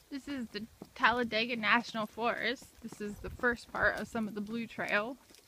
This is the Talladega National Forest. This is the first part of some of the Blue Trail.